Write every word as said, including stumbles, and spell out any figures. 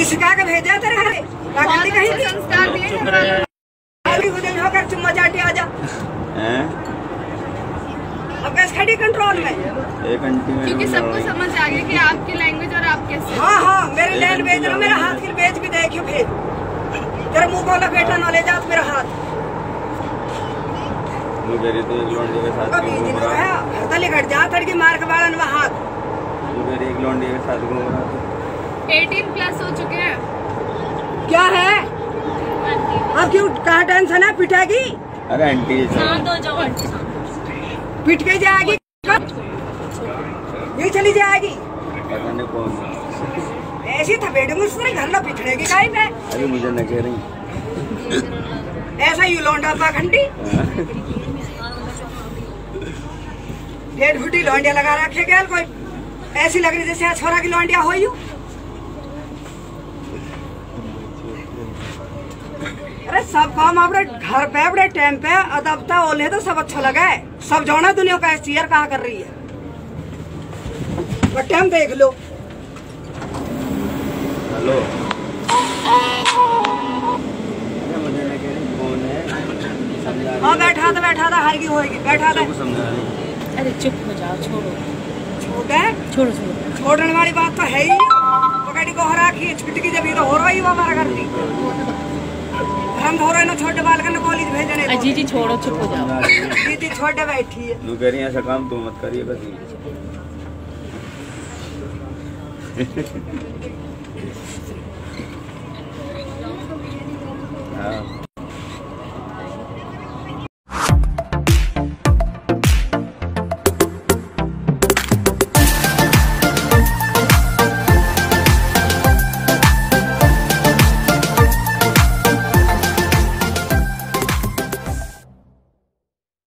कोई सिखा के भेजा तेरे घर पाखंडी कहीं संस्कार दिए अभी उधर होकर चुम्मा चाटी आ जा हैं अब कैसे खड़ी कंट्रोल में एक घंटे में क्योंकि सबको समझ आ गया कि आपकी लैंग्वेज और आप कैसे। हाँ हाँ मेरे लैंड भेज रहा मेरा हाथ फिर भेज भी देखियो फिर तेरा मुंह बोला बेटा ना ले जा मेरा हाथ वो मेरी तो एक लौंडे के साथ कभी घूम दिन रहा है हड़ताली घट जा थड़की मार के बालन वहाँ हाथ वो मेरी एक लौंडे के साथ घूम रहा था। अठारह प्लस हो चुके हैं। क्या है अब क्यों कहाँ टेंशन है पिटेगी अरे आंटी शांत हो जाओ आंटी पिट के जाएगी ये चली जाएगी पता नहीं कौन ऐसी थपेड़ी मुझसे घर ला पिछड़ेगी गाय में अरे मुझे न कह रही ऐसा यू लौंडा पाखंडी डेढ़ फुटी लौंडिया लगा रखे गया कोई ऐसी लग रही जैसे छोरा की लौंडिया हो यू अरे सब काम अपने घर पे अपने टाइम पे अदबता ओले तो सब अच्छा लगा है सब जाना दुनिया का चीयर कहा कर रही है पर टाइम देख लो। हेलो मुझे न कह रही कौन है हाँ बैठा था बैठा था हारगी होएगी बैठा था समझा नहीं। अरे चुप हो जाओ छोड़ो छोटा है छोड़ो छोड़ो छोड़ने वाली बात तो है ही पकड़ी को हरा की छुटकी जब ये तो हो रहा ही वो हमारा घर दी हम हो रहे ना छोटे बालक ने कॉलेज भेजने अजी जी छोड़ो चुप हो जाओ दीदी छोटे बैठी है तू कह रही है ऐसा काम तू मत करिए बस